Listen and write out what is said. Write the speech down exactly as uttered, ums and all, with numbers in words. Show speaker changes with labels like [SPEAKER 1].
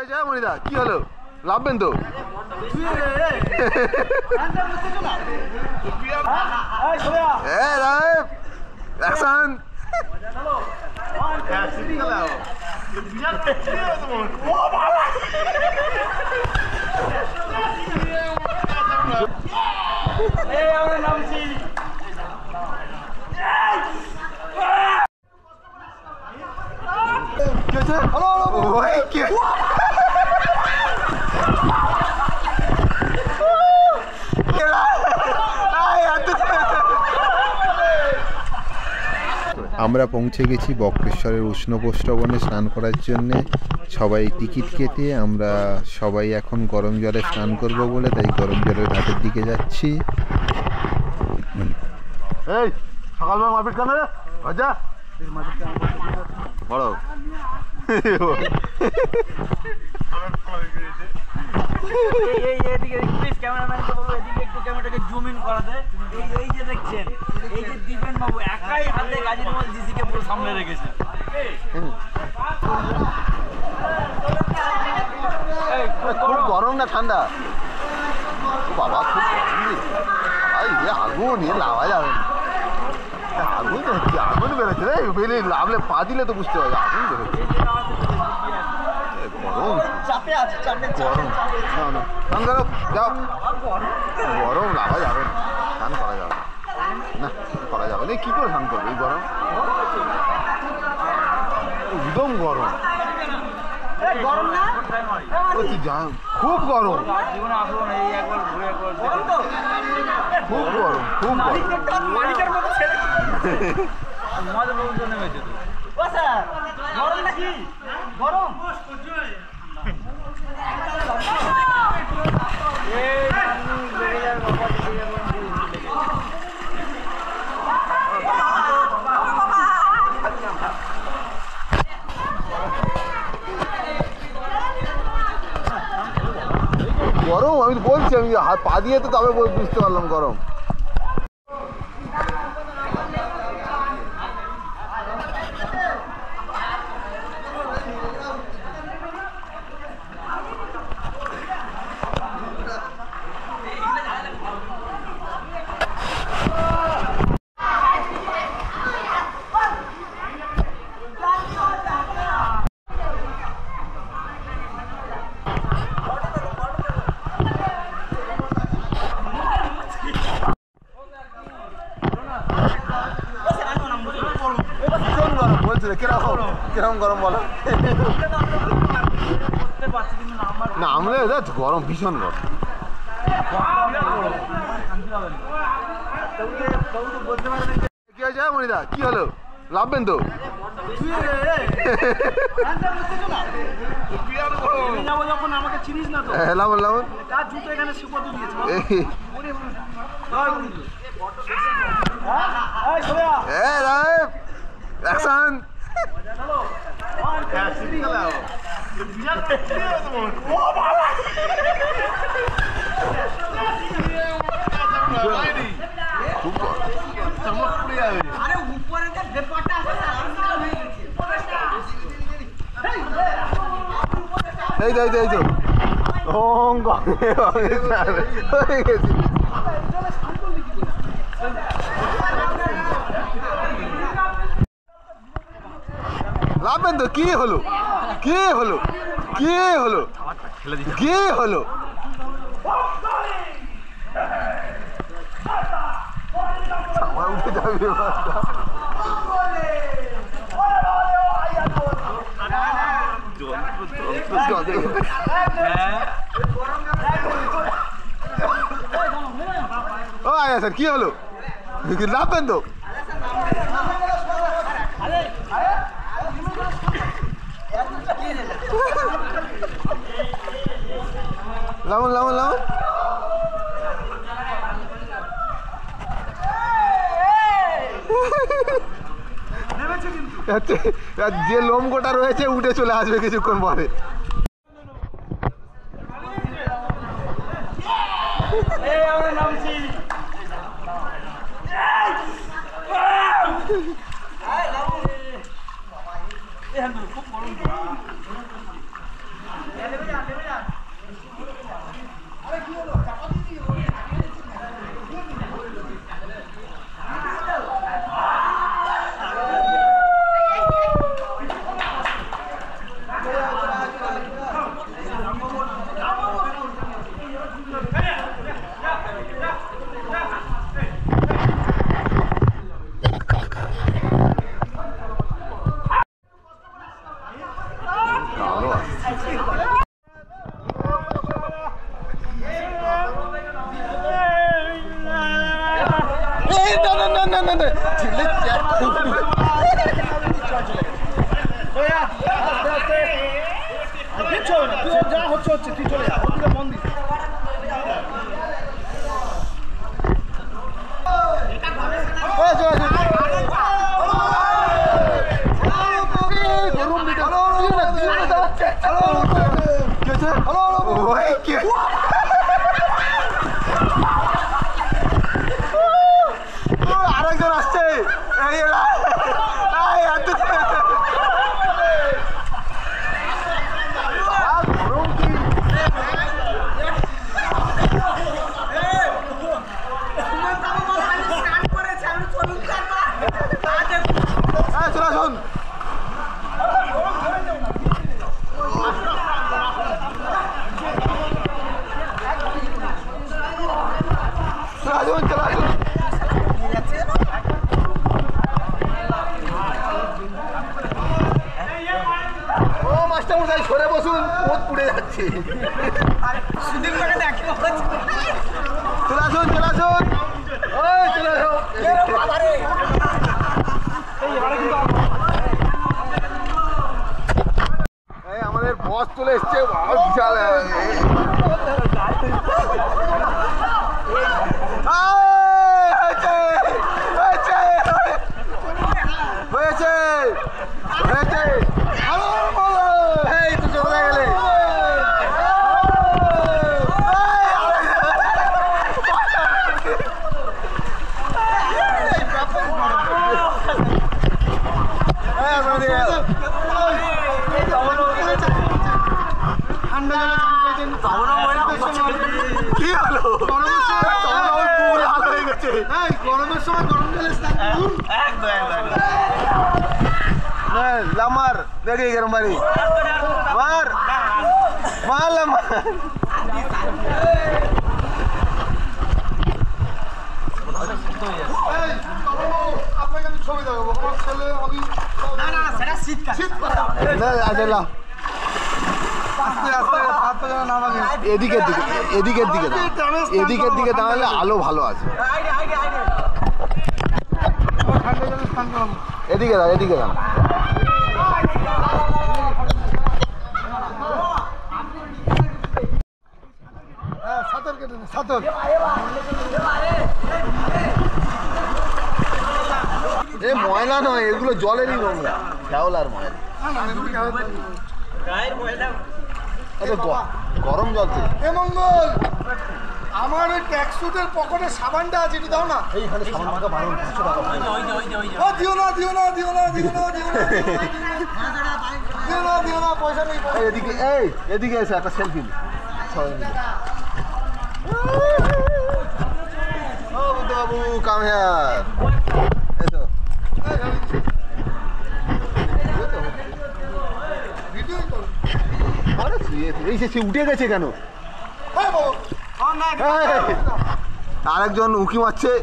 [SPEAKER 1] আছে মনিদা? কি হলো, লাভবেন তো? অ্যাকশন! আমরা পৌঁছে গেছি বক্রেশ্বরের উষ্ণপ্রস্রবণে স্নান করার জন্যে। সবাই টিকিট কেটে আমরা সবাই এখন গরম জলে স্নান করব বলে তাই গরম জলের ঘাটের দিকে যাচ্ছি। এই সকালবেলা মারপিট কেন রে? ভাজা বড় খুব গরম না ঠান্ডা? বাবা খুব গরম, আগুন নিয়ে লাভা যাবে না। আগুন তো হচ্ছে, আগুন বেরোচ্ছে রে, বেলে লাভলে পা দিলে তো বুঝতে পারবে আগুন বেরোচ্ছে। গরম চাপে আছে, চাপে গরম না না স্নান করো যাও, গরম লাভা যাবে না, স্নান করা যাবে না, করা যাবে না। কি করে স্নান করবে এই গরম? একদম গরম, গরম না খুব গরম, খুব গরম, খুব গরম। গরম আমি বলছি, আমি হাত পা দিয়ে তো তবে বুঝতে পারলাম গরম। কিরকম গরম বলো? না আমরা গরম, ভীষণ গরম। কি হয়েছে মনিদা? কি হলো, লাভবেন তো? লাভন লাভন অ্যাকশন! এই তো এই তো লাভবেন তো? কি হলো, কি হলো, কি হলো, কি হলো? উঠে যাবে ও আয়া স্যার, কি হলো, লাভবেন তো? লামন লামন লামন যে লোম গোটা রয়েছে উঠে চলে আসবে কিছুক্ষণ পরে। খুব
[SPEAKER 2] যা হচ্ছে হচ্ছে তুই চলে যা ওদিকে মন দিস
[SPEAKER 1] আরেকজন আসছে সরে বসুন পথ পুড়ে যাচ্ছে চলে আসুন চলে আসুন ওই চলে আসুন আমাদের বস চলে এসছে বিশাল হয়েছে হয়েছে গরমের সময় গরম জলে স্নান করুন লামার দেখে গরম বাড়ি মার মার লামার আপনাকে আমি ছবি দেখাবো আমার ছেলে আমি না না সেটা শীতকাল শীতকাল এদিকের দিকে এদিকের দিকে এদিকের দিকে দাঁড়ালে আলো ভালো আছে এদিকে দাঁড়া এদিকে দাঁড়া সাঁতার কেটে সাঁতার এ ময়লা নয় এগুলো জলেরই নোংরা শ্যাওলার ময়লা গরম জল এ মঙ্গল আমার ওই ট্যাক্সুটের পকেটে সাবানটা আছে একটু দাও না এইখানে সাবান মাখা বারো দুশো টাকা দিও না দিও না দিও না দিও না দিও না দিও না দিও না পয়সা নেই এদিকে এই এদিকে এসে একটা সেলফি ও বাবু কাম হ্যাঁ এসো উঠে গেছে কেন আরেকজন উঁকি মারছে